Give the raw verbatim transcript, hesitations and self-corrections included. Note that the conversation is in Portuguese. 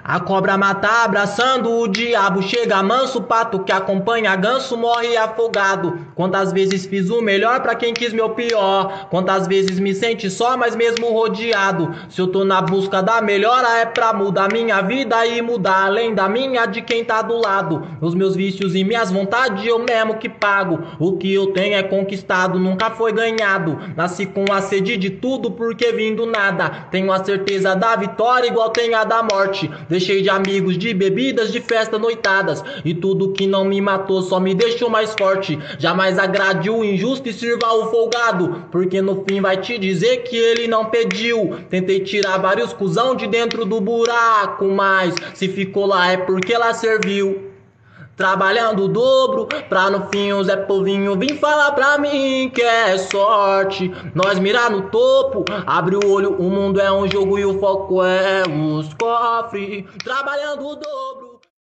A cobra mata abraçando o diabo, chega manso, pato que acompanha ganso morre afogado. Quantas vezes fiz o melhor pra quem quis meu pior, quantas vezes me sente só, mas mesmo rodeado. Se eu tô na busca da melhora é pra mudar minha vida e mudar além da minha de quem tá do lado. Os meus vícios e minhas vontades eu mesmo que pago, o que eu tenho é conquistado, nunca foi ganhado. Nasci com a sede de tudo porque vim do nada, tenho a certeza da vitória igual tenho a da morte. Deixei de amigos, de bebidas, de festas noitadas, e tudo que não me matou só me deixou mais forte. Jamais agrade o injusto e sirva o folgado, porque no fim vai te dizer que ele não pediu. Tentei tirar vários cuzão de dentro do buraco, mas se ficou lá é porque ela serviu. Trabalhando o dobro, pra no fim o Zé Povinho vir falar pra mim que é sorte. Nós mirar no topo, abre o olho, o mundo é um jogo e o foco é os cofres. Trabalhando o dobro.